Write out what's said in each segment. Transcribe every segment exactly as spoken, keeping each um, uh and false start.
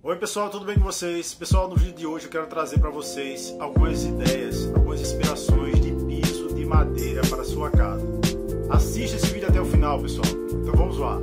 Oi pessoal, tudo bem com vocês? Pessoal, no vídeo de hoje eu quero trazer para vocês algumas ideias, algumas inspirações de piso de madeira para a sua casa. Assista esse vídeo até o final, pessoal. Então vamos lá.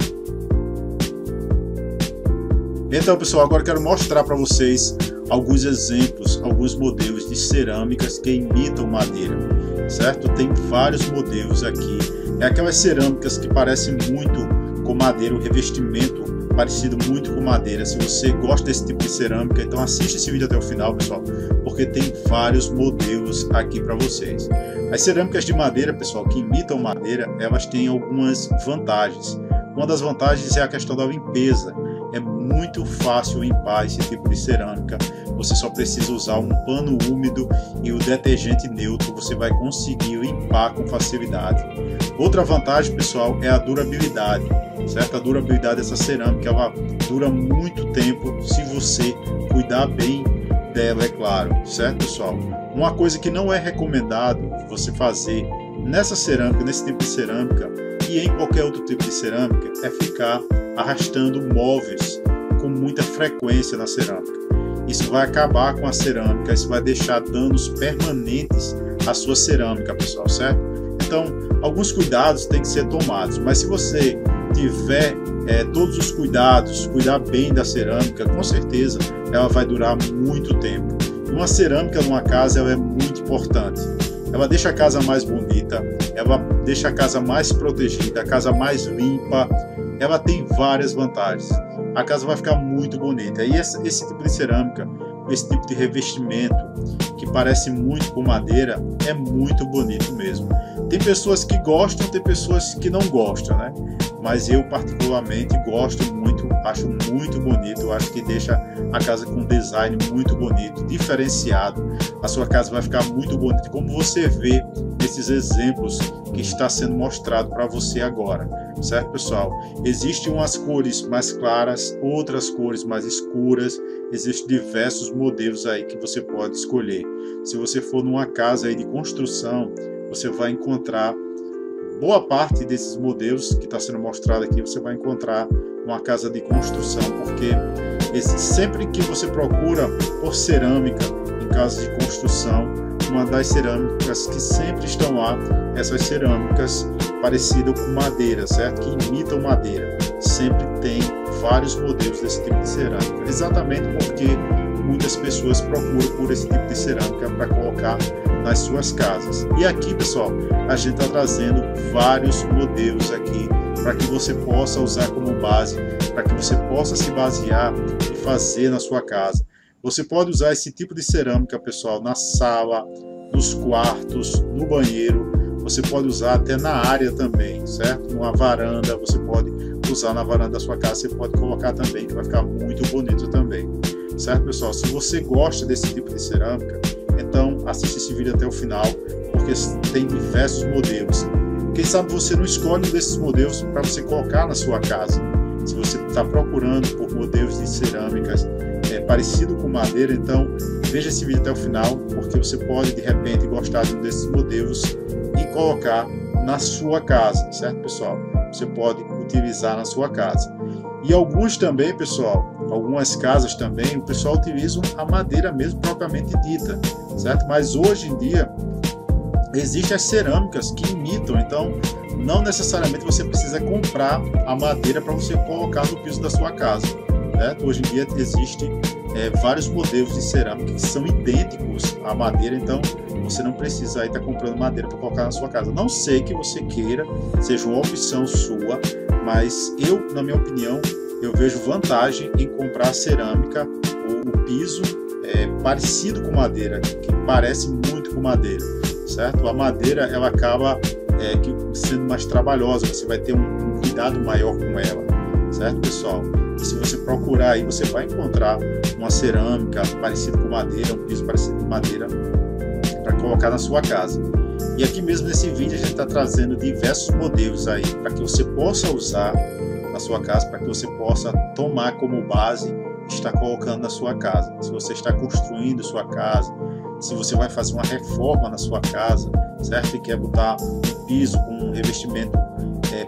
Então pessoal, agora eu quero mostrar para vocês alguns exemplos, alguns modelos de cerâmicas que imitam madeira, certo? Tem vários modelos aqui. É aquelas cerâmicas que parecem muito com madeira, o revestimento parecido muito com madeira. Se você gosta desse tipo de cerâmica, então assiste esse vídeo até o final, pessoal, porque tem vários modelos aqui para vocês. As cerâmicas de madeira, pessoal, que imitam madeira, elas têm algumas vantagens. Uma das vantagens é a questão da limpeza. É muito fácil limpar esse tipo de cerâmica. Você só precisa usar um pano úmido e o detergente neutro, você vai conseguir limpar com facilidade. Outra vantagem, pessoal, é a durabilidade, certo? A durabilidade dessa cerâmica, ela dura muito tempo se você cuidar bem dela, é claro, certo, pessoal? Uma coisa que não é recomendado você fazer nessa cerâmica, nesse tipo de cerâmica e em qualquer outro tipo de cerâmica, é ficar arrastando móveis com muita frequência na cerâmica. Isso vai acabar com a cerâmica, isso vai deixar danos permanentes à sua cerâmica, pessoal, certo? Então, alguns cuidados têm que ser tomados, mas se você tiver é, todos os cuidados, cuidar bem da cerâmica, com certeza ela vai durar muito tempo. Uma cerâmica numa casa, ela é muito importante. Ela deixa a casa mais bonita, ela deixa a casa mais protegida, a casa mais limpa. Ela tem várias vantagens. A casa vai ficar muito bonita. E esse, esse tipo de cerâmica, esse tipo de revestimento que parece muito com madeira, é muito bonito mesmo. Tem pessoas que gostam, tem pessoas que não gostam, né? Mas eu particularmente gosto muito, acho muito bonito. Eu acho que deixa a casa com um design muito bonito, diferenciado. A sua casa vai ficar muito bonita, como você vê nesses exemplos que está sendo mostrado para você agora, certo, pessoal? Existem umas cores mais claras, outras cores mais escuras. Existem diversos modelos aí que você pode escolher. Se você for numa casa aí de construção, você vai encontrar boa parte desses modelos que está sendo mostrado aqui. Você vai encontrar uma casa de construção, porque esse, sempre que você procura por cerâmica em casa de construção, uma das cerâmicas que sempre estão lá, essas cerâmicas parecidas com madeira, certo? Que imitam madeira. Sempre tem vários modelos desse tipo de cerâmica, exatamente porque muitas pessoas procuram por esse tipo de cerâmica para colocar nas suas casas. E aqui, pessoal, a gente está trazendo vários modelos aqui para que você possa usar como base, para que você possa se basear e fazer na sua casa. Você pode usar esse tipo de cerâmica, pessoal, na sala, nos quartos, no banheiro. Você pode usar até na área também, certo? Numa varanda, você pode usar na varanda da sua casa, você pode colocar também, que vai ficar muito bonito também. Certo, pessoal? Se você gosta desse tipo de cerâmica, então assista esse vídeo até o final, porque tem diversos modelos. Quem sabe você não escolhe um desses modelos para você colocar na sua casa. Se você está procurando por modelos de cerâmicas é, parecido com madeira, então veja esse vídeo até o final, porque você pode de repente gostar de um desses modelos e colocar na sua casa, certo, pessoal? Você pode utilizar na sua casa. E alguns também, pessoal, algumas casas também, o pessoal utiliza a madeira mesmo propriamente dita, certo? Mas hoje em dia existem as cerâmicas que imitam, então não necessariamente você precisa comprar a madeira para você colocar no piso da sua casa, certo? Hoje em dia existem é, vários modelos de cerâmica que são idênticos à madeira, então você não precisa estar tá comprando madeira para colocar na sua casa. Não sei que você queira, seja uma opção sua, mas eu, na minha opinião, eu vejo vantagem em comprar cerâmica, ou o piso é, parecido com madeira, que parece muito com madeira, certo? A madeira, ela acaba é, que, sendo mais trabalhosa, você vai ter um, um cuidado maior com ela, certo, pessoal? E se você procurar aí, você vai encontrar uma cerâmica parecida com madeira, um piso parecido com madeira, para colocar na sua casa. E aqui mesmo nesse vídeo a gente está trazendo diversos modelos aí para que você possa usar na sua casa, para que você possa tomar como base e estar colocando na sua casa. Se você está construindo sua casa, se você vai fazer uma reforma na sua casa, certo? E quer botar um piso com um revestimento é,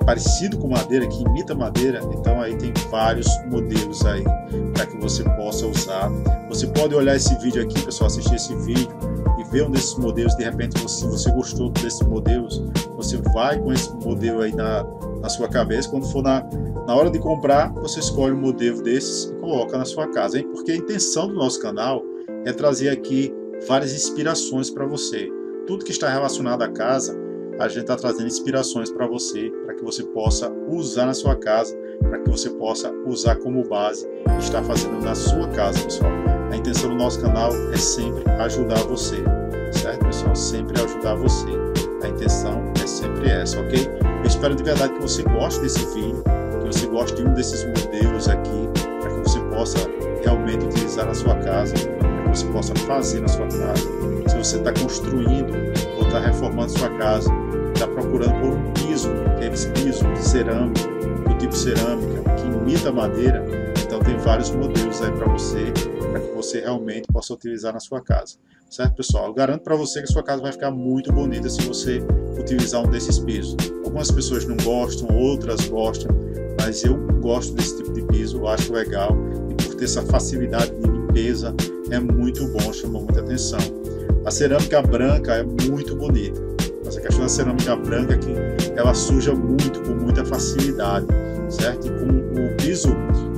parecido com madeira, que imita madeira, então aí tem vários modelos aí para que você possa usar. Você pode olhar esse vídeo aqui, pessoal, assistir esse vídeo e ver um desses modelos. De repente, se você gostou desses modelos, você vai com esse modelo aí na, na sua cabeça. Quando for na, na hora de comprar, você escolhe um modelo desses e coloca na sua casa, hein? Porque a intenção do nosso canal é trazer aqui várias inspirações para você. Tudo que está relacionado à casa, a gente está trazendo inspirações para você, para que você possa usar na sua casa, para que você possa usar como base e estar fazendo na sua casa, pessoal. A intenção do nosso canal é sempre ajudar você, certo, pessoal? Sempre ajudar você. A intenção é sempre essa, ok? Eu espero de verdade que você goste desse vídeo, que você goste de um desses modelos aqui, para que você possa realmente utilizar na sua casa, para que você possa fazer na sua casa. Se você está construindo ou está reformando sua casa, está procurando por um piso, aqueles pisos de cerâmica, do tipo cerâmica, que imita madeira, então tem vários modelos aí para você, para que você realmente possa utilizar na sua casa. Certo, pessoal? Eu garanto para você que a sua casa vai ficar muito bonita se você utilizar um desses pisos. Algumas pessoas não gostam, outras gostam, mas eu gosto desse tipo de piso, eu acho legal, e por ter essa facilidade de limpeza, é muito bom, chamou muita atenção. A cerâmica branca é muito bonita, mas a questão da cerâmica branca é que ela suja muito, com muita facilidade, certo? E com o piso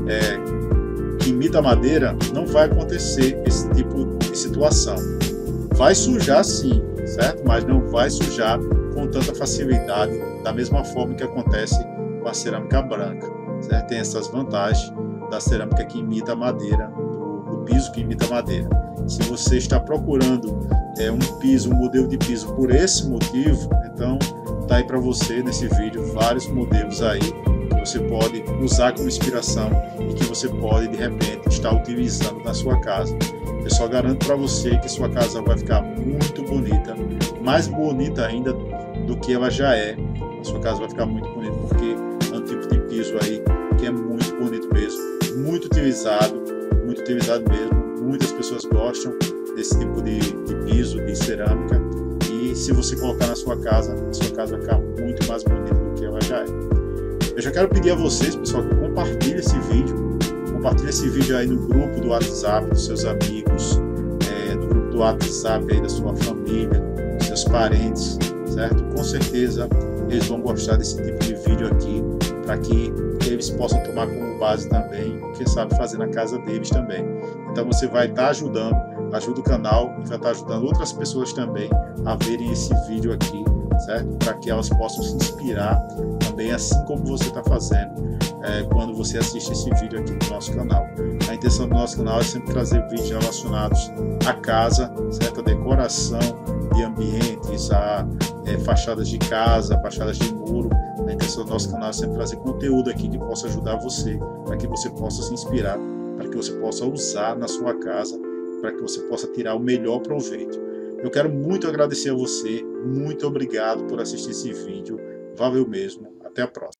é, que imita madeira, não vai acontecer esse tipo de situação. Vai sujar sim, certo? Mas não vai sujar com tanta facilidade, da mesma forma que acontece com a cerâmica branca, certo? Tem essas vantagens da cerâmica que imita madeira, do, do piso que imita madeira. Se você está procurando é, um piso, um modelo de piso por esse motivo, então tá aí para você nesse vídeo vários modelos aí que você pode usar como inspiração e que você pode de repente estar utilizando na sua casa. Eu só garanto para você que sua casa vai ficar muito bonita, mais bonita ainda do que ela já é. A sua casa vai ficar muito bonita porque é um tipo de piso aí que é muito bonito mesmo, muito utilizado, muito utilizado mesmo. Muitas pessoas gostam desse tipo de, de piso, de cerâmica, e se você colocar na sua casa, a sua casa vai ficar muito mais bonita do que ela já é. Eu já quero pedir a vocês, pessoal, que compartilhem esse vídeo, compartilhe esse vídeo aí no grupo do WhatsApp dos seus amigos, é, no grupo do WhatsApp aí da sua família, dos seus parentes, certo? Com certeza eles vão gostar desse tipo de vídeo aqui, para que eles possam tomar como base também, quem sabe fazer na casa deles também. Então você vai estar ajudando, ajuda o canal e vai estar ajudando outras pessoas também a verem esse vídeo aqui, certo? Para que elas possam se inspirar também, assim como você está fazendo é, quando você assiste esse vídeo aqui no nosso canal. A intenção do nosso canal é sempre trazer vídeos relacionados à casa, certo? A decoração de ambientes, a é, fachadas de casa, fachadas de muro. A intenção do nosso canal é sempre trazer conteúdo aqui que possa ajudar você, para que você possa se inspirar, para que você possa usar na sua casa, para que você possa tirar o melhor proveito. Eu quero muito agradecer a você, muito obrigado por assistir esse vídeo, valeu mesmo, até a próxima.